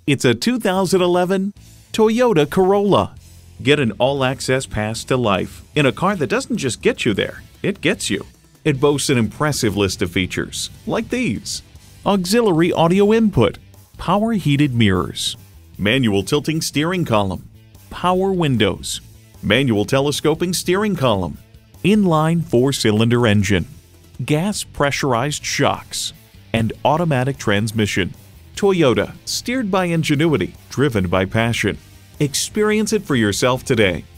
It's a 2011 Toyota Corolla. Get an all-access pass to life in a car that doesn't just get you there, it gets you. It boasts an impressive list of features like these: auxiliary audio input, power heated mirrors, manual tilting steering column, power windows, manual telescoping steering column, inline 4-cylinder engine, gas pressurized shocks, and automatic transmission. Toyota, steered by ingenuity, driven by passion. Experience it for yourself today.